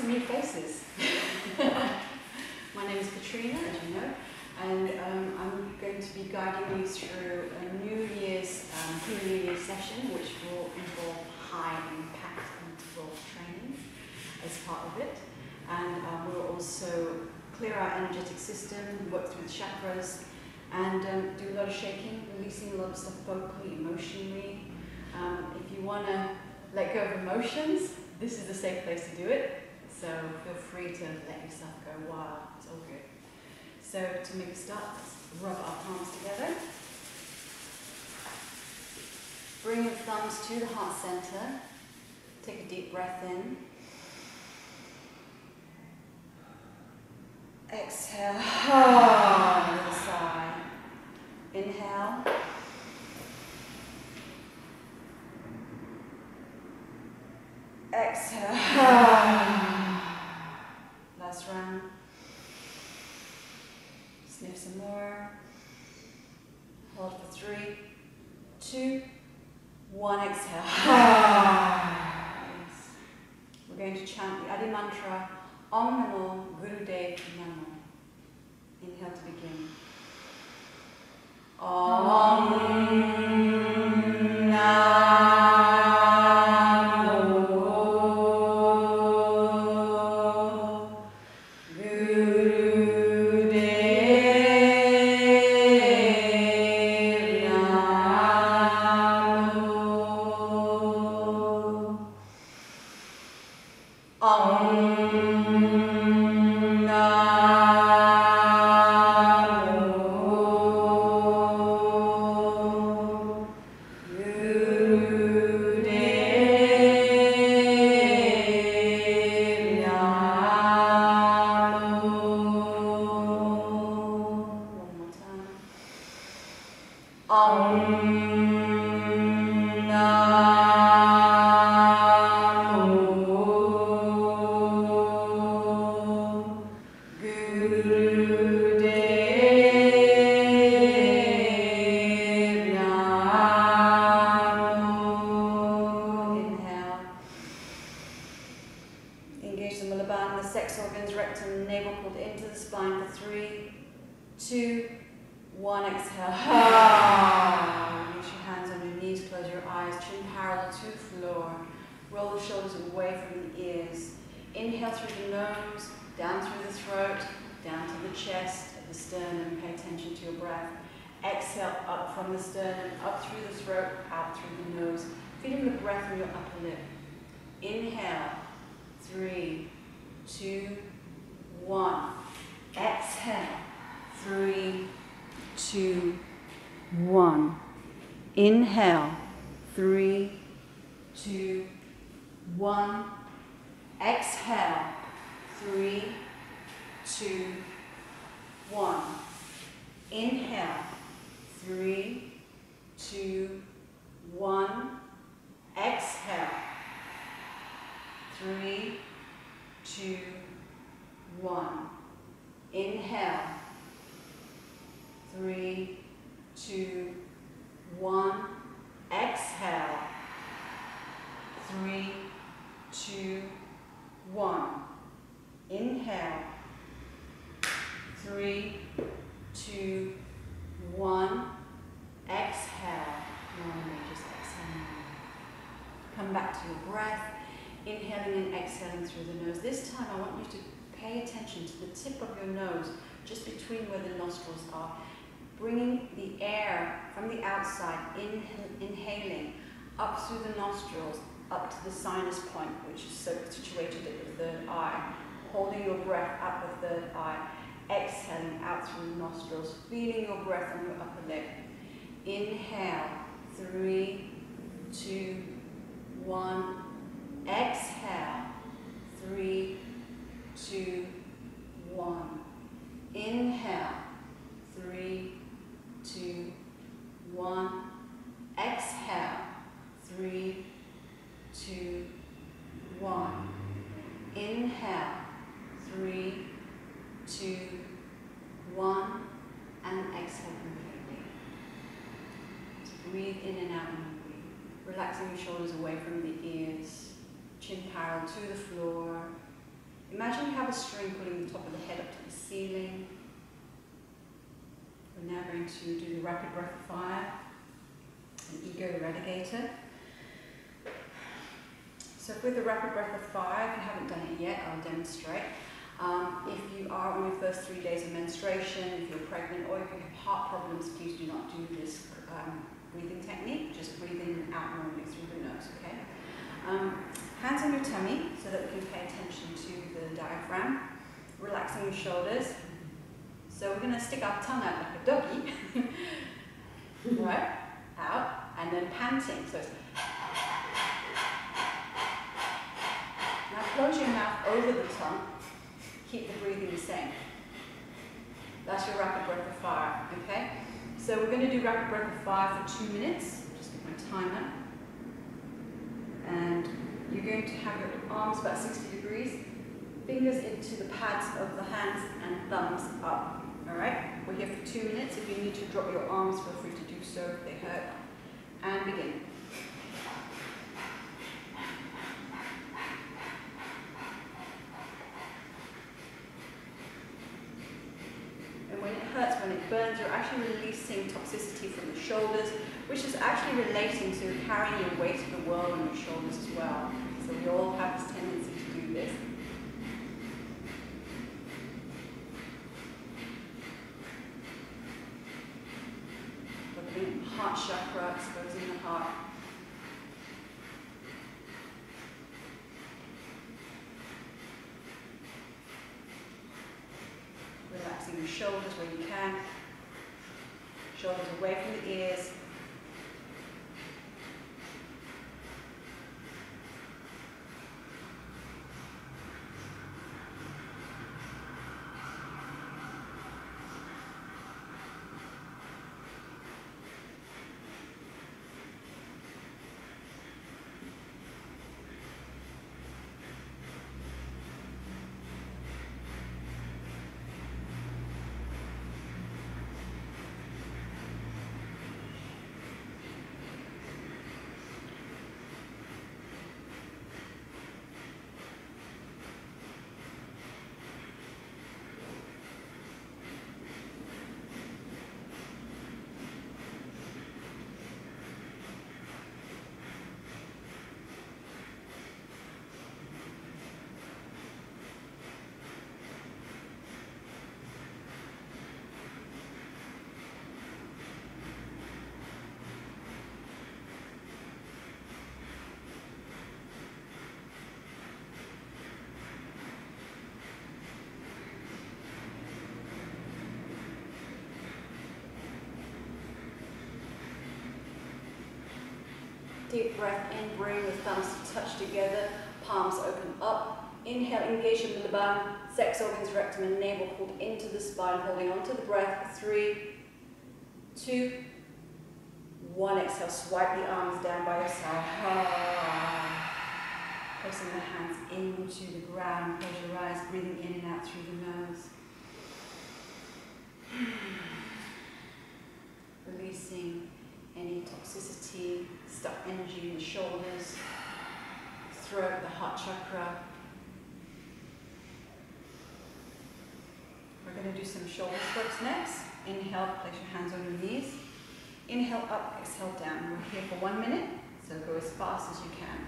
some new faces. My name is Katrina, as you know, and I'm going to be guiding you through a New Year's Kundalini session, which will involve high impact interval training as part of it. And we'll also clear our energetic system, work through the chakras, and do a lot of shaking, releasing a lot of stuff vocally, emotionally. If you want to let go of emotions, this is a safe place to do it. So feel free to let yourself go wild. It's all good. So to make a start, let's rub our palms together. Bring your thumbs to the heart center. Take a deep breath in. Exhale. Little sigh. Inhale. Exhale. Last round. Sniff some more. Hold for 3, 2, 1. Exhale. Yes. We're going to chant the Adi mantra, Om Namo Gurudev Namo. Inhale to begin. Om Namo. Exhale up from the sternum, up through the throat, out through the nose. Feeling the breath from your upper lip. Inhale, 3, 2, 1. Exhale, 3, 2, 1. Inhale, 3, 2, 1. Exhale, 3, 2, 1. Inhale. 3, 2, 1. Exhale. 3, 2, 1. Inhale. 3, 2, 1. Exhale. 3, 2, 1. Inhale. 3, 2, 1. Exhale. Normally just exhale. Come back to your breath. Inhaling and exhaling through the nose. This time I want you to pay attention to the tip of your nose, just between where the nostrils are. Bringing the air from the outside, inhaling up through the nostrils, up to the sinus point, which is situated at the third eye. Holding your breath at the third eye. Exhaling out through the nostrils, feeling your breath on your upper lip. Inhale, 3, 2, 1. Exhale, 3, 2, 1. Inhale, 3, 2, 1. Exhale, 3, 2, 1. Inhale, 3, 2, 1, and exhale completely. So breathe in and out deeply, relaxing your shoulders away from the ears, chin parallel to the floor, Imagine you have a string pulling the top of the head up to the ceiling. We're now going to do the rapid breath of fire, an ego eradicator. So with the rapid breath of fire, if you haven't done it yet, I'll demonstrate. If you are on your first 3 days of menstruation, if you're pregnant, or if you have heart problems, please do not do this breathing technique. Just breathe in and out normally through the nose, okay? Hands on your tummy so that we can pay attention to the diaphragm. Relaxing your shoulders. So we're going to stick our tongue out like a doggy. Right? Out. And then panting. So it's now close your mouth over the tongue. Keep the breathing the same. That's your rapid breath of fire, okay? So we're going to do rapid breath of fire for 2 minutes. Just get my timer. And you're going to have your arms about 60 degrees, fingers into the pads of the hands and thumbs up, all right? We're here for 2 minutes. If you need to drop your arms, feel free to do so if they hurt. And begin. When it hurts, when it burns, you're actually releasing toxicity from the shoulders, which is actually relating to carrying your weight of the world on your shoulders as well. So we all have this tendency to do this. Looking at heart chakra, exposing the heart. Relaxing your shoulders where you can. Shoulders away from the ears. Deep breath in, bring the thumbs touch together, palms open up. Inhale, engage your middle bone, sex organs, rectum and navel pulled into the spine, holding on to the breath. 3, 2, 1. Exhale, swipe the arms down by your side. Pressing the hands into the ground, close your eyes, breathing in and out through the nose. Releasing any toxicity, stuck energy in the shoulders, throat, the heart chakra. We're going to do some shoulder strokes next. Inhale, place your hands on your knees. Inhale up, exhale down. We're here for 1 minute, so go as fast as you can.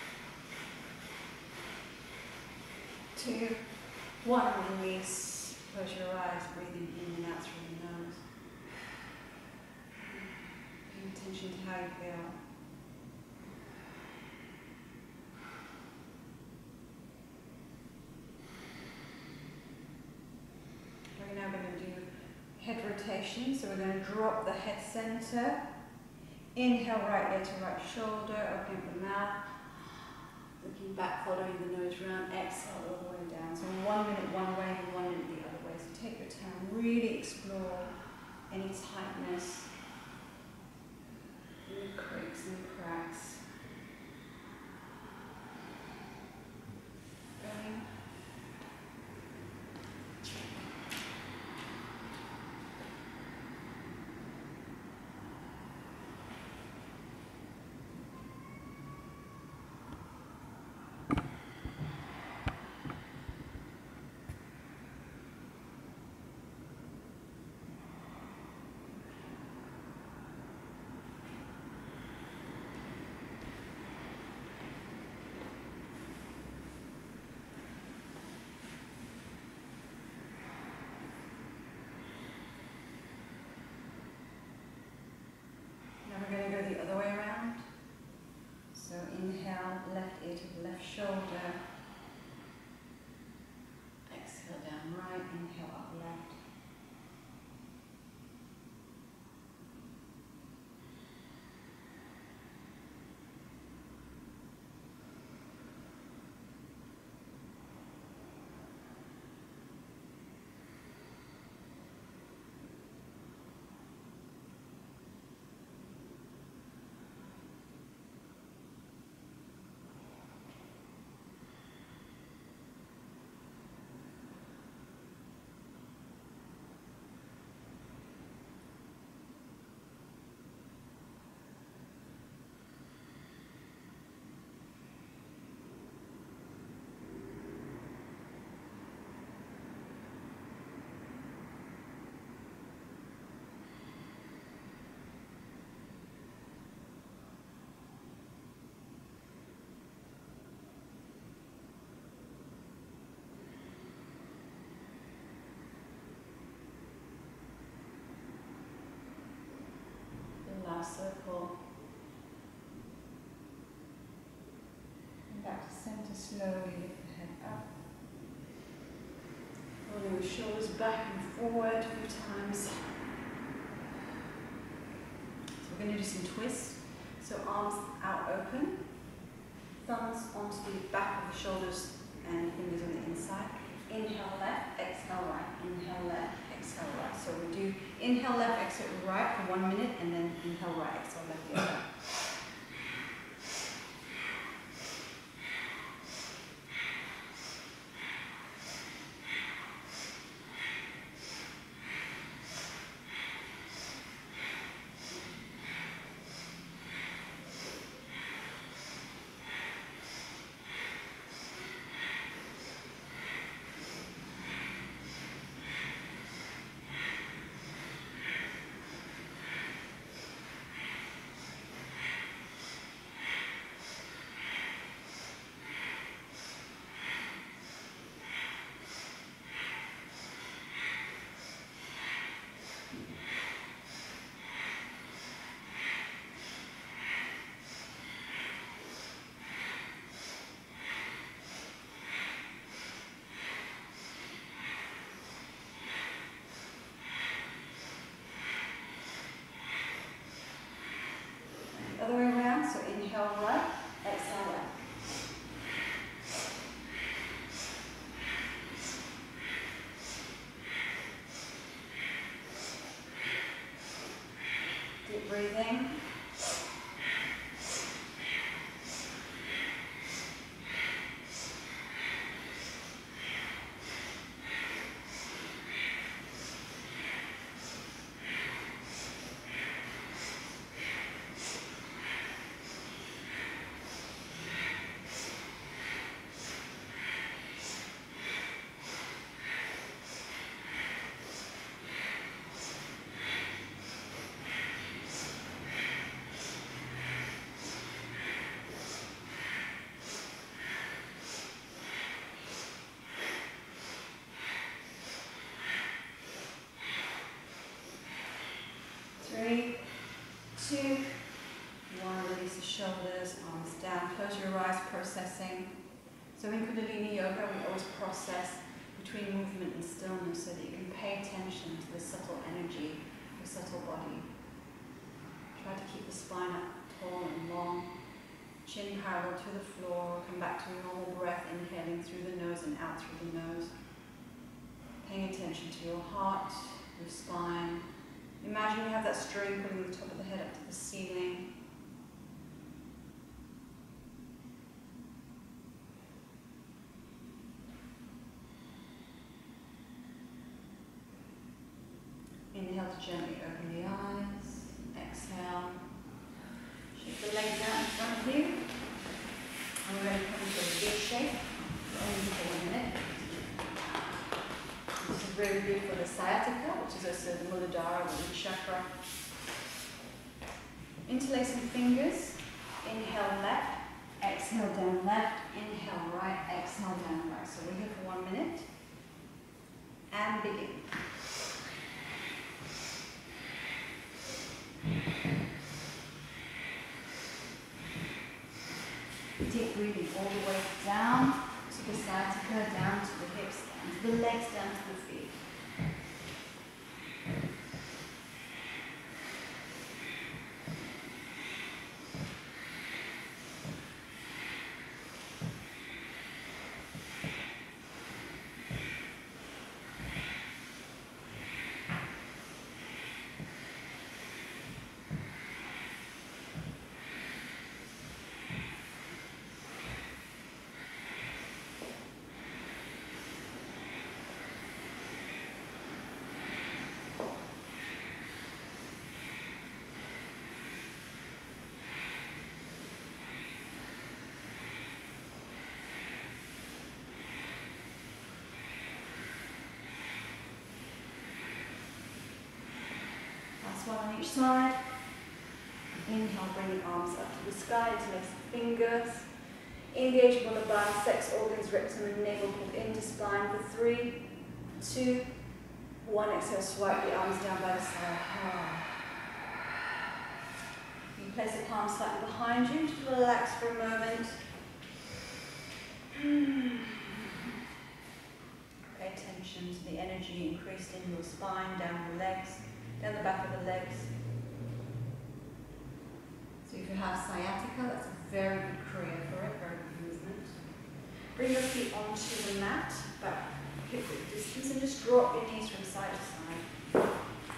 Two, 1, release. close your eyes, breathing in and out through the nose. Paying attention to how you feel. We're now going to do head rotation, so we're going to drop the head center. Inhale right ear to right shoulder, open up the mouth. Looking back, following the nose round, exhale all the way down. So 1 minute one way and 1 minute the other way. So take your time, really explore any tightness, any creaks and cracks. Going. We're going to go the other way around. So inhale, left ear to the left shoulder. Exhale down right, inhale up left. Last circle. And back to center, slowly lift the head up. Rolling the shoulders back and forward a few times. So we're going to do some twists. So arms out open, thumbs onto the back of the shoulders and fingers on the inside. Inhale left, exhale right. Inhale left, exhale right. So we do inhale left, exhale right for 1 minute, and then inhale right, exhale left, the other. Other way around, so inhale right, exhale left. Deep breathing. So in Kundalini Yoga, we always process between movement and stillness so that you can pay attention to the subtle energy, the subtle body. Try to keep the spine up tall and long, chin parallel to the floor. Come back to your normal breath, inhaling through the nose and out through the nose. Paying attention to your heart, your spine. Imagine you have that string pulling the top of the head up to the ceiling. Inhale to gently open the eyes. Exhale. Shake the legs out in front of you. And we're going to come into a V shape only for 1 minute. This is very good for the sciatica, which is also the Muladhara, the root chakra. Interlacing fingers. Inhale left. Exhale down left. Inhale right. Exhale down right. So we're here for 1 minute. And begin. Deep breathing all the way down to the sciatica, down to the hips, down to the legs, down to the feet. One on each side. Inhale, bring the arms up to the sky, interlace the fingers. Engage Muladhara, sex organs, rectum and navel pulled into spine for 3, 2, 1. Exhale, swipe the arms down by the side. You place the palms slightly behind you, just relax for a moment. Pay attention to the energy increased in your spine, down the legs. Down the back of the legs. So if you have sciatica, that's a very good kriya for it, very good movement. Bring your feet onto the mat, about hip width distance, and just drop your knees from side to side.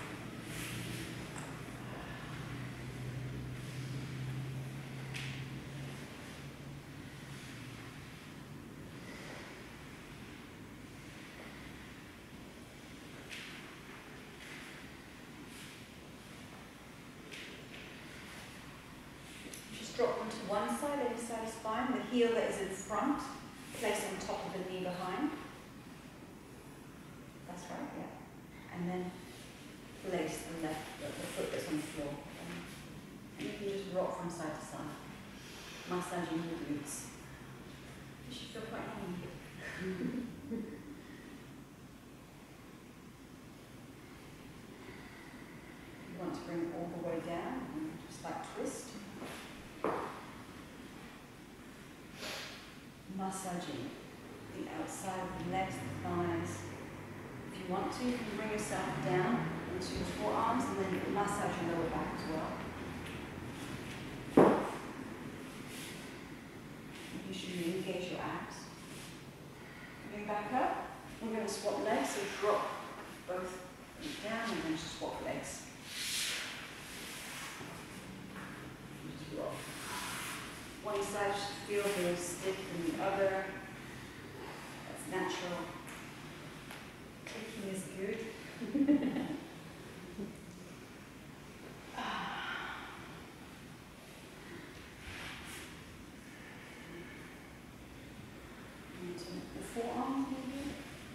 Drop onto one side, any side of spine, the heel that is in front, place on top of the knee behind. That's right, yeah. And then place the foot that's on the floor. And you can just rock from side to side, massaging your glutes. You should feel quite warm. You want to bring it all the way down, and just like twist. Massaging the outside of the legs, the thighs. If you want to, you can bring yourself down into your forearms and then you can massage your lower back as well. You should engage your abs. Coming back up, we're going to swap legs, so drop both down and then just swap legs. Just rock. One side should feel very stiff than the other. That's natural. Clicking is good. The forearms maybe.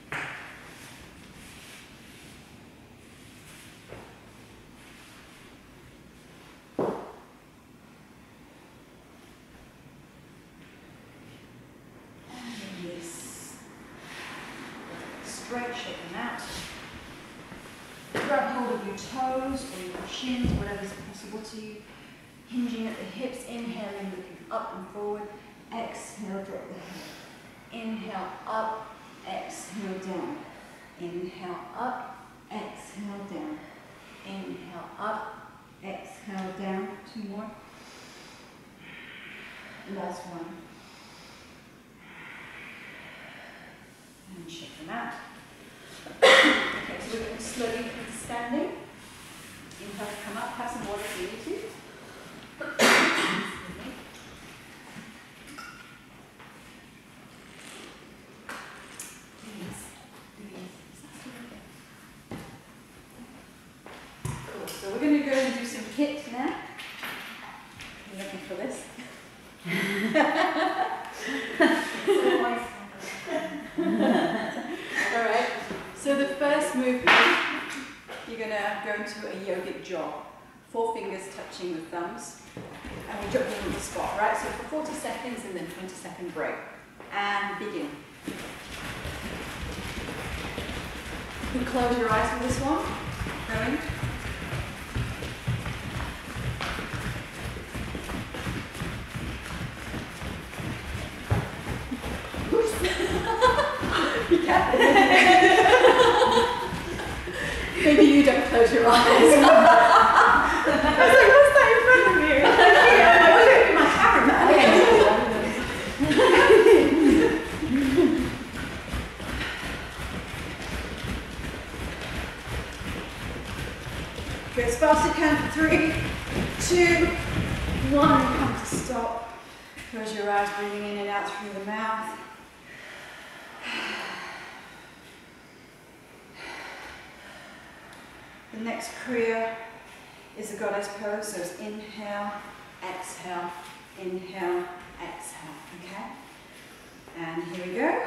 Straight, shake them out. Grab hold of your toes or your shins, whatever is possible to you. Hinging at the hips, inhaling, looking up and forward. Exhale, drop the head. Inhale up, exhale down. Inhale up, exhale down. Inhale up, exhale down. 2 more. Last one. And shake them out. Okay, so we're going to slowly come to standing. Inhale to come up, have some water if you need to. Cool, so we're going to go and do some HIIT now. I'm looking for this. Alright, so the first movement, you're going to go into a yogic jog. 4 fingers touching the thumbs. And we're jogging on the spot, right? So for 40 seconds and then 20-second break. And begin. You can close your eyes for this one. Going. Maybe you don't close your eyes. I was like, what's that in front of you? I was looking at my cameraman. Go as fast as you can for 3, 2, 1, and come to stop. Close your eyes, breathing in and out through the mouth. The next Kriya is a goddess pose, so it's inhale, exhale, inhale, exhale, okay? And here we go.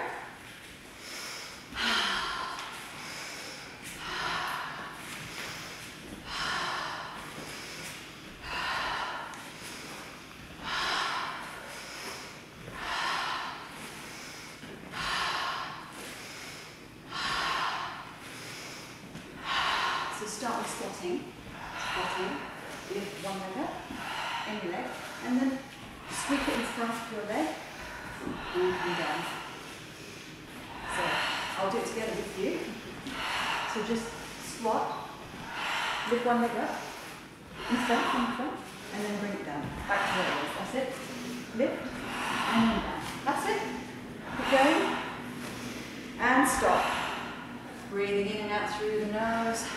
Start with squatting, lift one leg up, any leg, and then sweep it in front of your leg, and come down. So, I'll do it together with you. So just squat, lift one leg up, in front, and then bring it down, back to where it was. That's it. Lift, and then down. That's it. Keep going, and stop. Breathing in and out through the nose.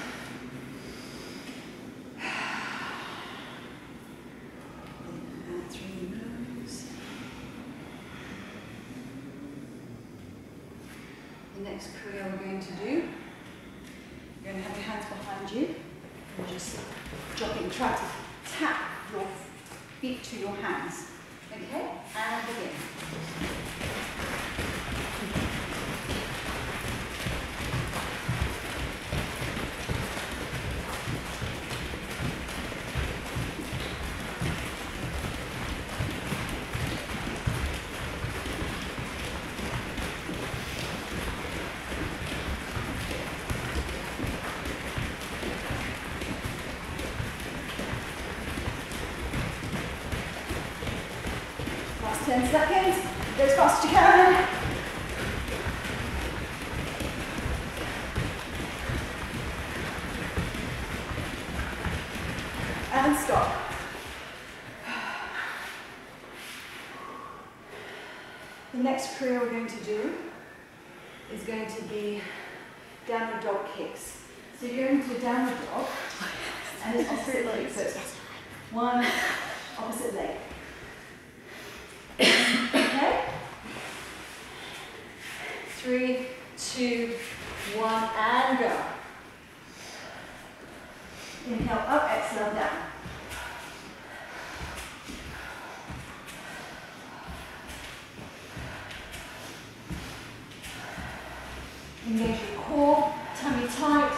The next Kriya we're going to do, you're going to have your hands behind you and just jogging, try to tap your feet to your hands. Okay? And begin. Last 10 seconds. Go as fast as you can. And stop. The next Kriya we're going to do is going to be downward dog kicks. So you're going to a downward dog and it's opposite leg. So it's one opposite leg. Okay? 3, 2, 1, and go. Inhale up, exhale down. Engage your core, tummy tight.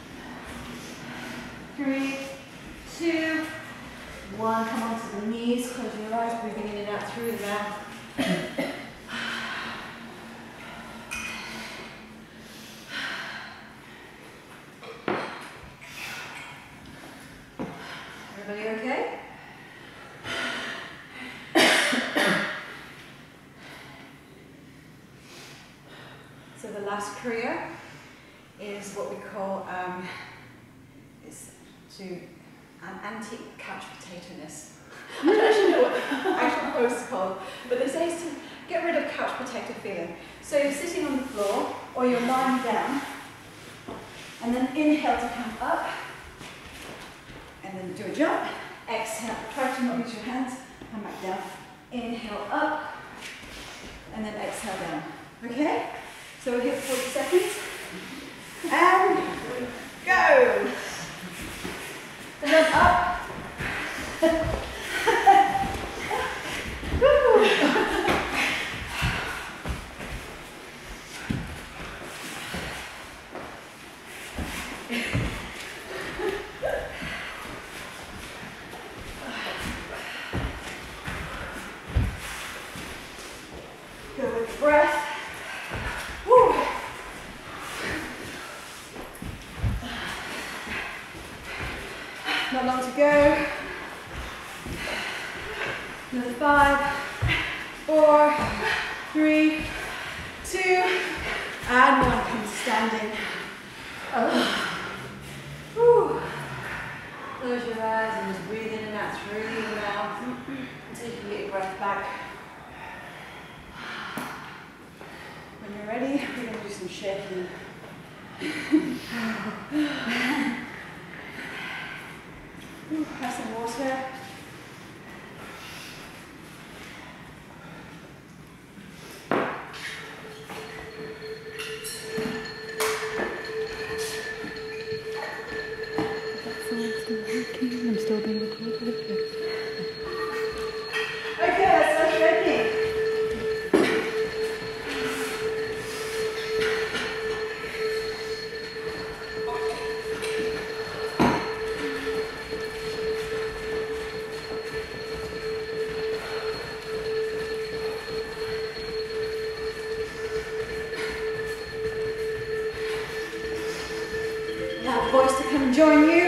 Three, two, one, come onto the knees. through the mouth. Everybody okay? So the last Kriya is what we call an anti-couch potato-ness. I don't actually know what the actual pose is called, but they say it's to get rid of couch potato feeling. So you're sitting on the floor or you're lying down, and then inhale to come up, and then do a jump. Exhale, try to not use your hands, come back down. Inhale up, and then exhale down. Okay? So we're here for 40 seconds. And go! And then up. Go with breath. Woo. Not long to go. Another 5, 4, 3, 2, and 1. Come standing. Woo. Close your eyes and just breathe in and out through your mouth until you can get your breath back. When you're ready, we're going to do some shaking. Have some water. I'm still being recorded. Okay, let's start shaking. Now, voice to come and join you.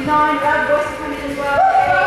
9, loud voice coming as well.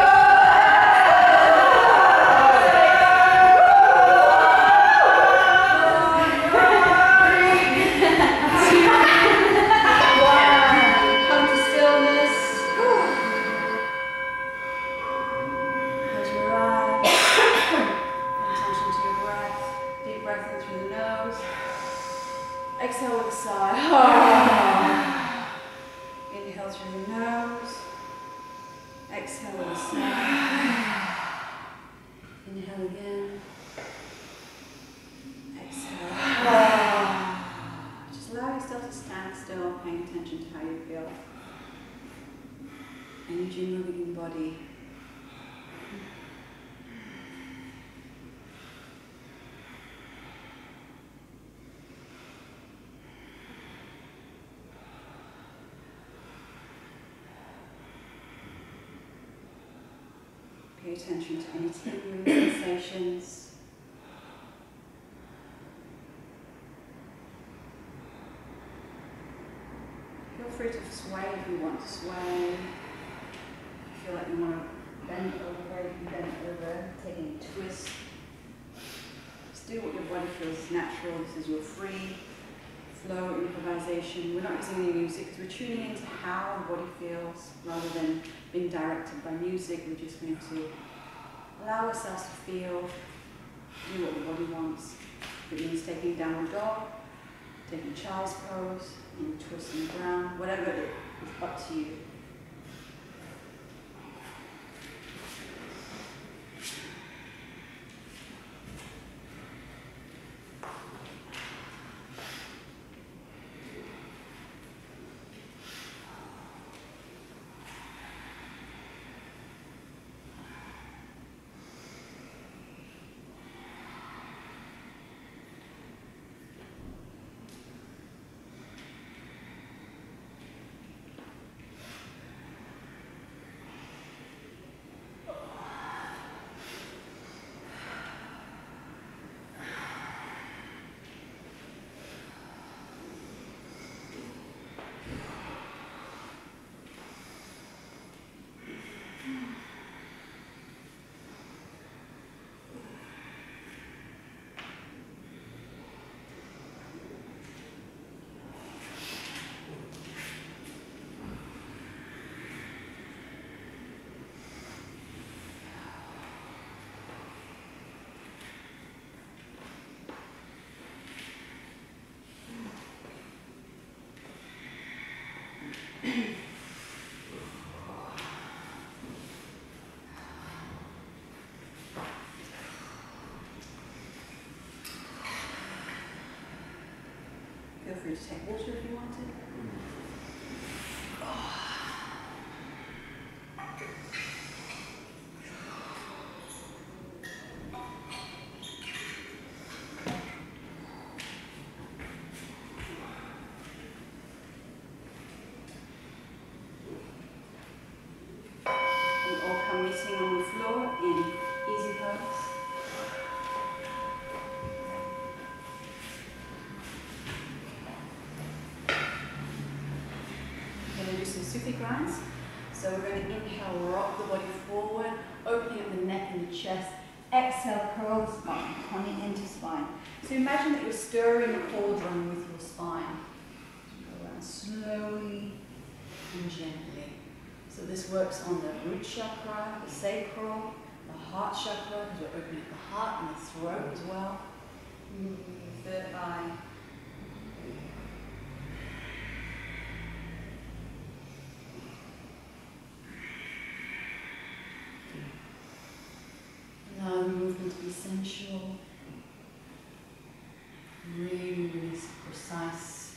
'Pay attention to any tingling sensations. Feel free to sway if you want to sway. If you feel like you want to bend over, you can bend over, take any twist. Just do what your body feels is natural. This is your free flow improvisation. We're not using any music because we're tuning into how the body feels rather than being directed by music. We're just going to allow ourselves to feel, do what the body wants. If it means taking downward dog, taking child's pose, and twisting the ground, whatever it is, up to you. Feel free to take water if you want to. We all come meeting on the floor in easy pose. Sufi grinds. So we're going to inhale, rock the body forward, opening up the neck and the chest. Exhale, curl the spine, coming into spine. So imagine that you're stirring the cauldron with your spine. Go around slowly and gently. So this works on the root chakra, the sacral, the heart chakra, because we're opening up the heart and the throat as well. Third eye. Allow the movement to be sensual, really, really precise.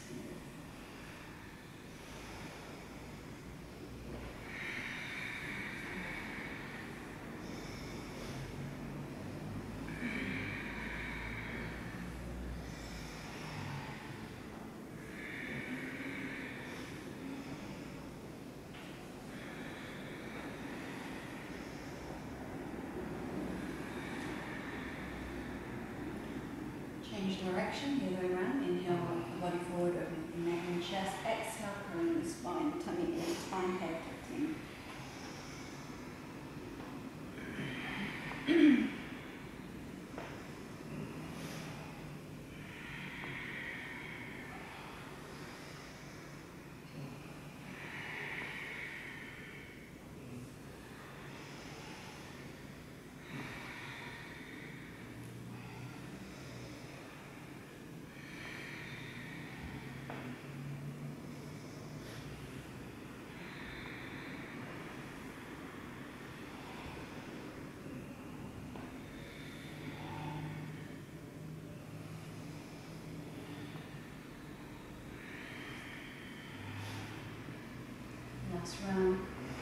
Change direction, the other way around. Inhale, rock the body forward, open up the neck and chest. Exhale, curling the spine, tummy in, spine head, tucked in. Nice round.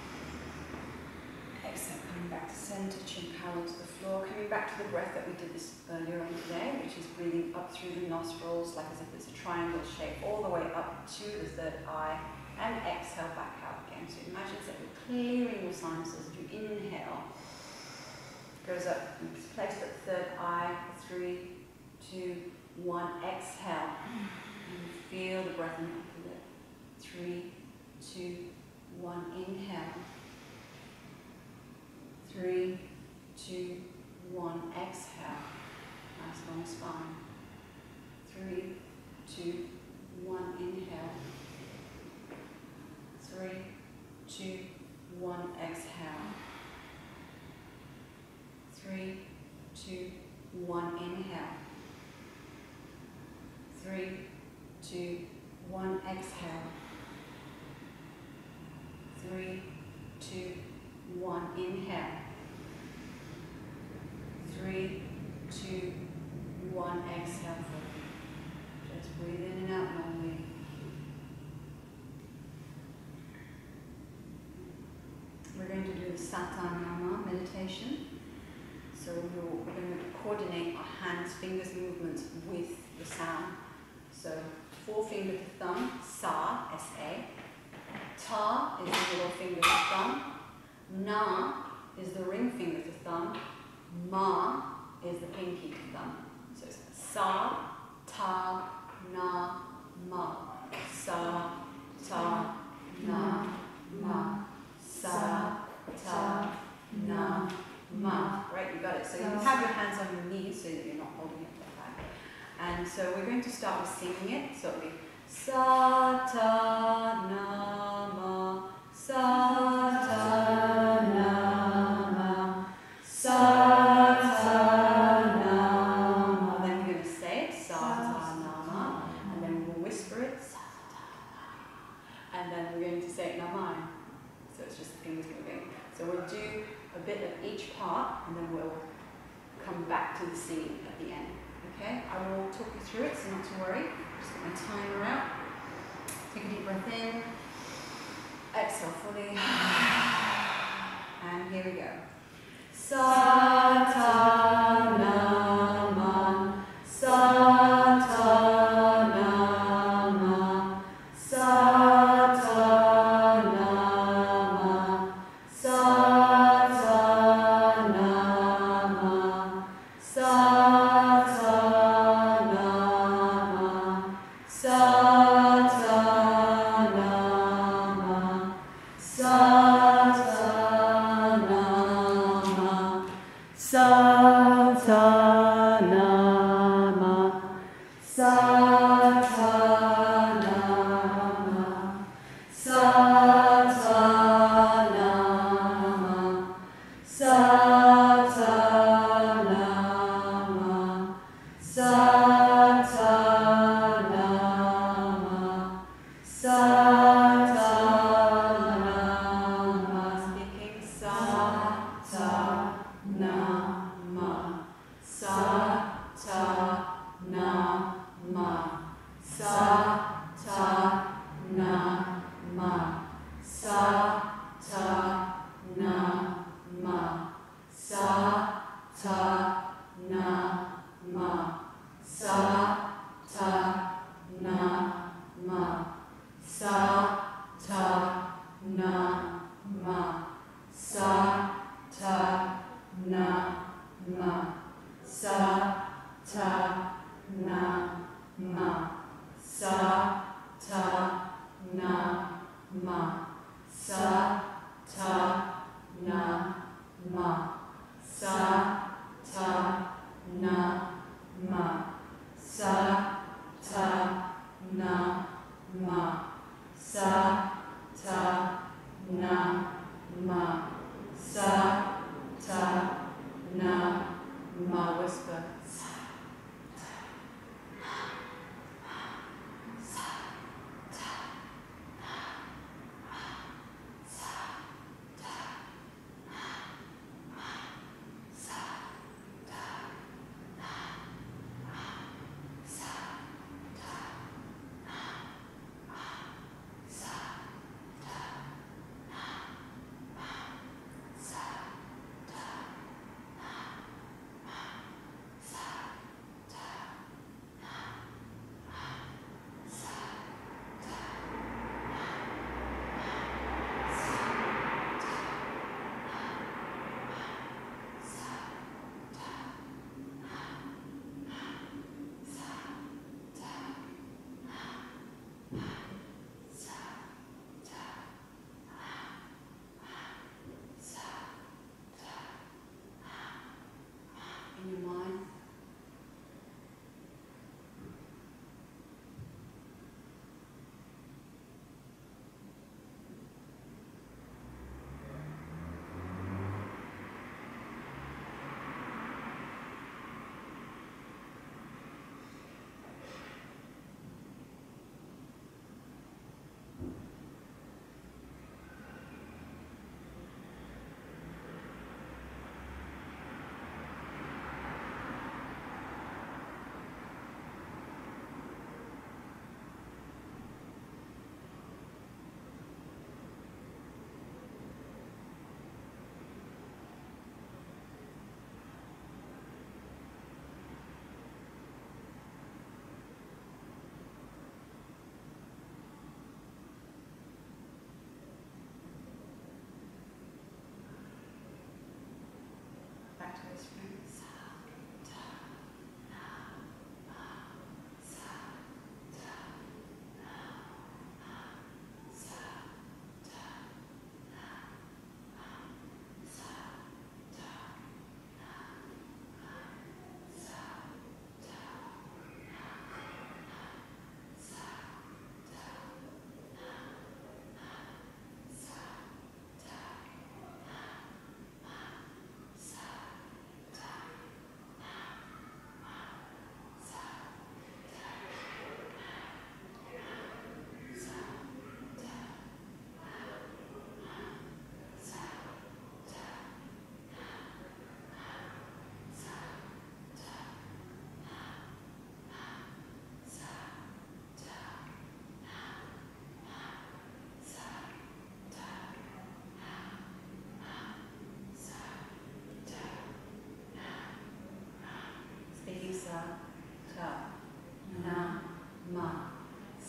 Exhale, coming back to center, chin parallel to the floor. Coming back to the breath that we did this earlier on today, which is breathing up through the nostrils, like as if it's a triangle shape, all the way up to the third eye, and exhale back out again. So imagine that you're clearing your sinuses. As you inhale, goes up, place that third eye, 3, 2, 1, exhale. And feel the breath in the lip. 3, 2, 1, inhale. 3, 2, 1, exhale. Nice long spine. 3, 2, 1, inhale. 3, 2, 1, exhale. 3, 2, 1, inhale. 3, 2, 1, exhale. 3, 2, 1, inhale. 3, 2, 1, exhale. Just breathe in and out normally. We're going to do the pranayama meditation. So we're going to coordinate our hands, fingers, movements with the sound. So 4 finger to thumb, sa, S-A. Ta is the middle finger to thumb. Na is the ring finger to thumb. Ma is the pinky to thumb. So it's sa, ta, na, ma. Sa, ta, na, ma. Sa, ta, na, ma. Right, you got it. So you have your hands on your knees so that you're not holding it like that. And so we're going to start with singing it. So it'll be sa, ta, na, ma. Sa, ta, na, ma. Sa, ta, na, ma. Then you're going to say it, sa, ta, na, ma. And then we'll whisper it, sa, ta, na. And then we're going to say it namai. So it's just the fingers moving. So we'll do a bit of each part and then we'll come back to the singing at the end. Okay? I will talk you through it, so not to worry. Just get my timer out. Take a deep breath in. Exhale fully. And here we go. Sa, ta, na, ma. Sa, ta, na, ma. Sa, ta, na, ma. Sa, ta, na, ma. Sa, ta, na, ma. Sa, ta, na, ma. Sa, ta, na, ma. Sa, ta, na, ma. Sa, ta, na, ma. Sa, ta, na, ma. Sa, ta, na, ma. Sa, ta, na, ma. Sa, ta, na, ma. Speaking sa, ta, na, ma. Sa, ta, na, ma. Sa, ta, na, ma. Sa, ta, na, ma. Sa, ta, na, ma. Sa, ta, na, ma. Sa, ta, na, ma. Sa, ta, na, ma. Sa, ta, na, ma. Sa, ta, na, ma. Sa, ta, na, ma. Sa, ta, na, ma. Sa, ta, na, ma. Sa, ta, na, ma. Sa, ta, na, ma. Whisper. Sa,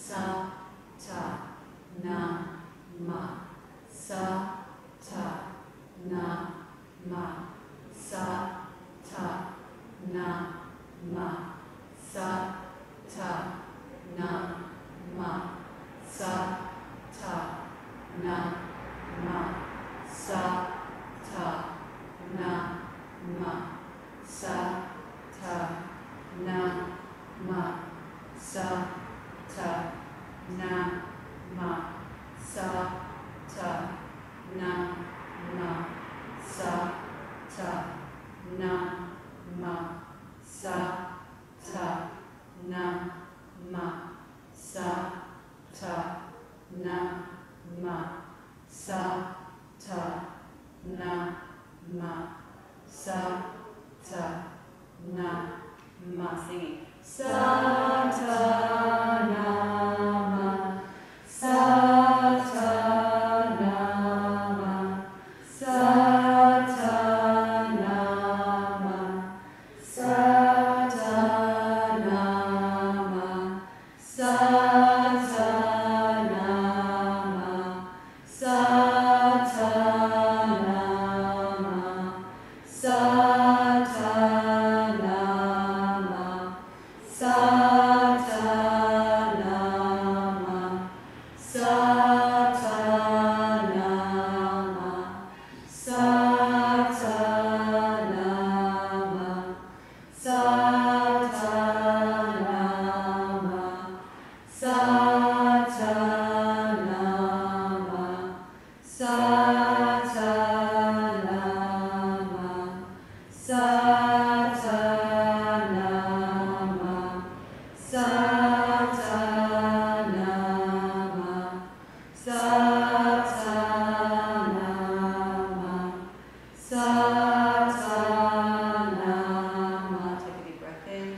sa, ta, na, ma, sa, ta, na, ma, sa, ta, na, ma, sa, ta, na, ma, sa, ta, na, ma, sa, ta, na, ma, sa, ta, na, ma, sa, ta, na, ma, sa, ta, na, ma, sa, ta, na, ma, sa, ta, na, ma, sa, ta, na, ma, sa, ta, na, ma, sa, ta, na, ma, singing. Sa, ta, na, ma, sa, ta, na, ma, sa, ta, na, ma, sa, ta, na, ma, sa, ta, na, ma, sa, ta, na, ma, sa, ta, na, ma, sa, ta, na, ma, sa, ta, na, ma, sa, ta, na, ma, sa, ta, na, ma, sa, ta, na, ma, sa, ta, na, ma, sa, ta, na, ma, sa, ta, na, ma, sa, ta, na, ma, sa, ta, na, ma. Take a deep breath in.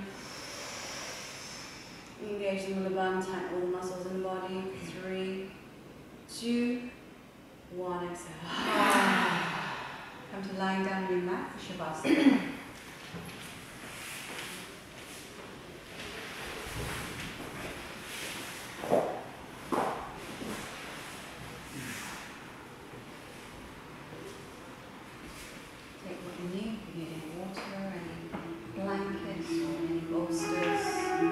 Engage the Mulaband, tighten all the muscles in the body. 3, 2, 1, exhale. Come to lying down on your mat for Shavasana. Take what you need. If you need any water, any blankets, or any bolsters.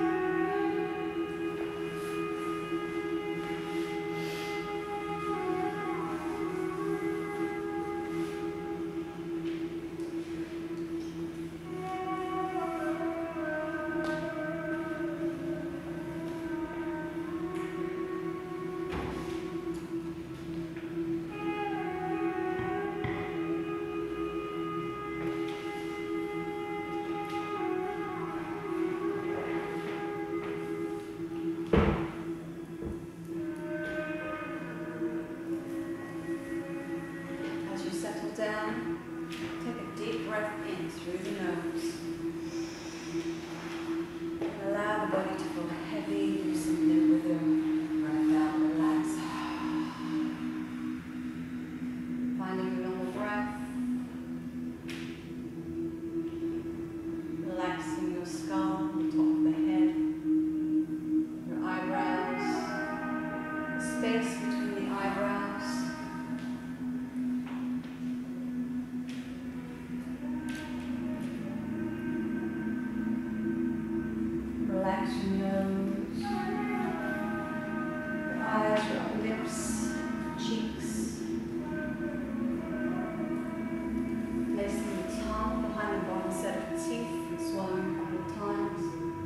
As you settle down, take a deep breath in through the nose. And allow the body to feel heavy, loosen the rhythm. Breath out, relax. Finding your normal breath. Relaxing your skull, the top of the head, your eyebrows, the space between the eyebrows. Relax your nose, your eyes, your upper lips, cheeks. Placing the tongue behind the bottom set of the teeth and swallowing a couple of times.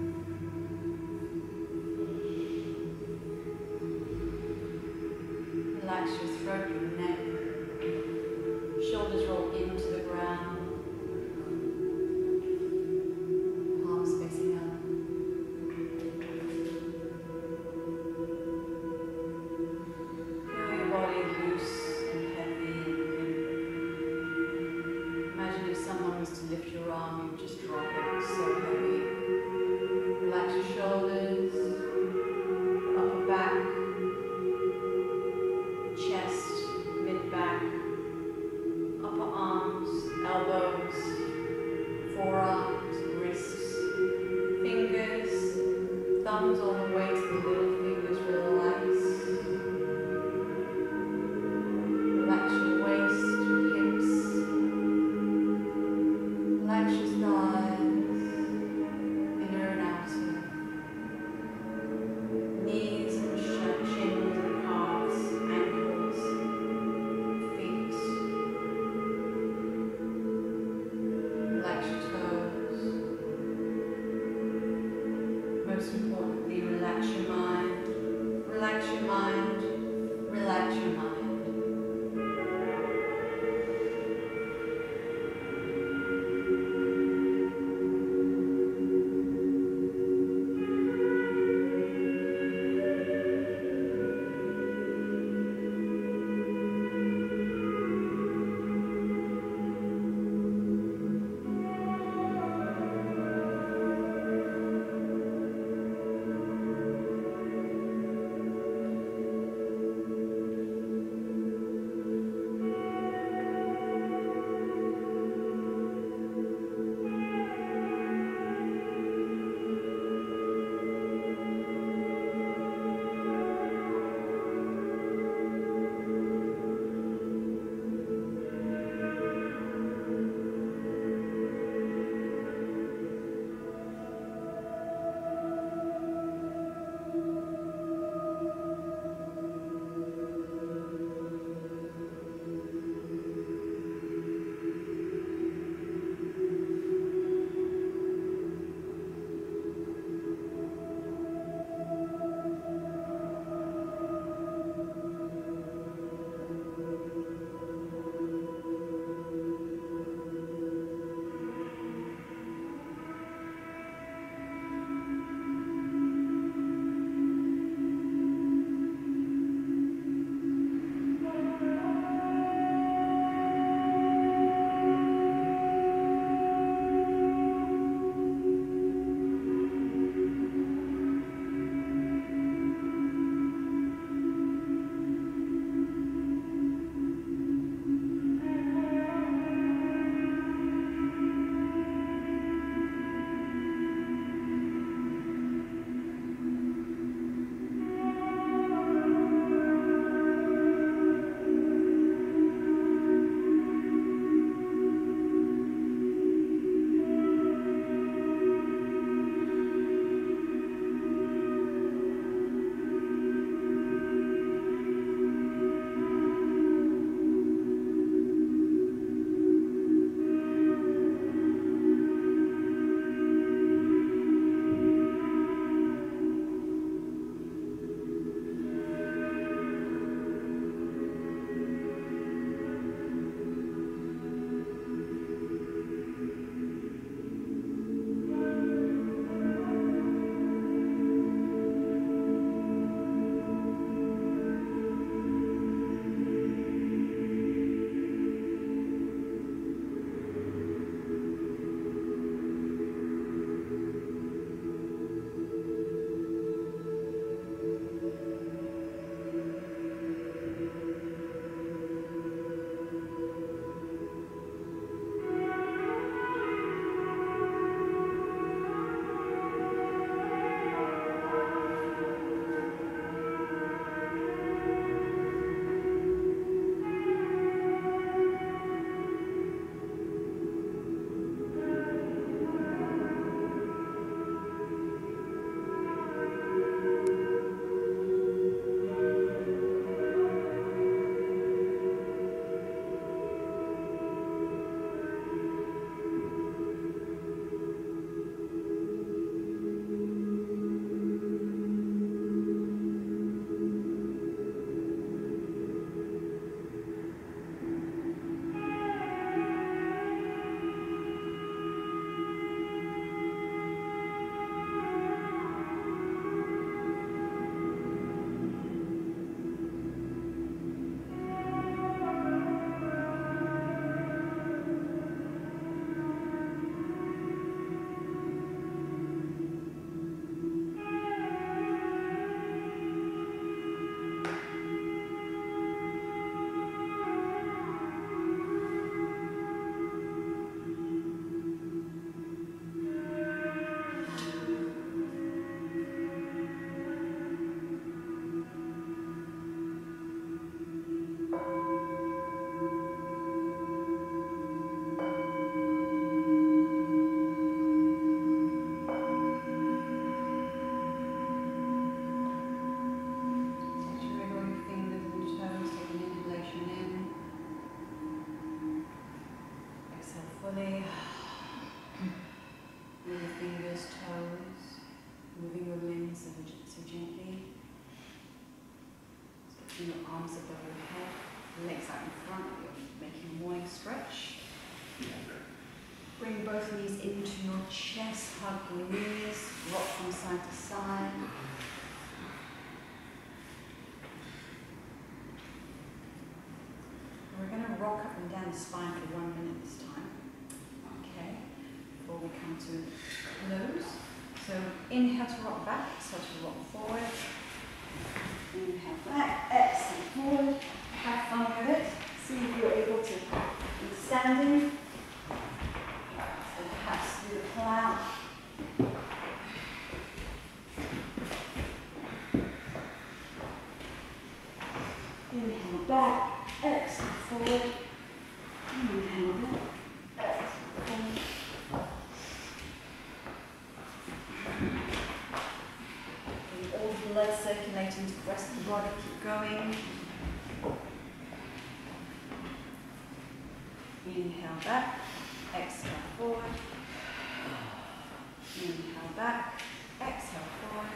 Relax your throat, your neck. Shoulders roll into the ground. Palms facing up. Feel your body loose and heavy and limp. Imagine if someone was to lift your arm, you'd just drop it. It's so heavy. Relax your shoulders, your upper back, chest, Lifting your arms above your head, legs out in front, you're making a morning stretch. Bring both knees into your chest, hug your knees, rock from side to side. We're going to rock up and down the spine for 1 minute this time. Okay, before we come to close. So inhale to rock back, exhale to rock forward. Inhale back, exhale forward. Have fun with it. See if you're able to be standing. So perhaps do the pull out. Inhale back, exhale forward. Inhale back, exhale forward. All the blood circulating to the rest of the body. Keep going. Inhale back, exhale forward. Inhale back, exhale forward.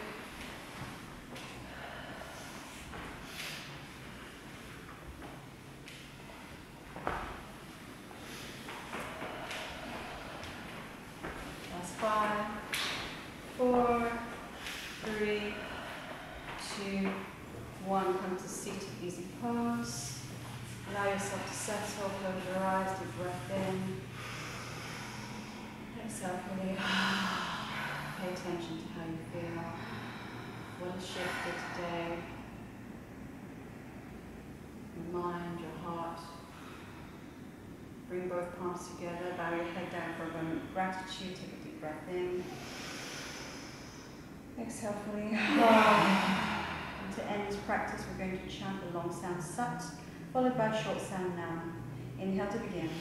Last 5, 4, 3, 2, 1. Come to seated easy pose. Allow yourself to settle, close your eyes, deep breath in. Exhale fully. Pay attention to how you feel. What has shifted today? Your mind, your heart. Bring both palms together, bow your head down for a moment of gratitude. Take a deep breath in. Exhale fully. And to end this practice, we're going to chant the long sound Sat, followed by a short sound Nam. Inhale to begin.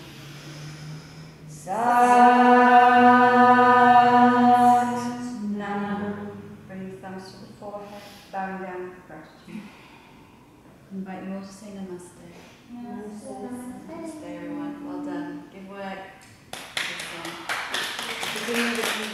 Sat Nam. Bring the thumbs to the forehead, bowing down with gratitude. Invite you all to say Namaste. Namaste everyone. Well done. Good work. Good one.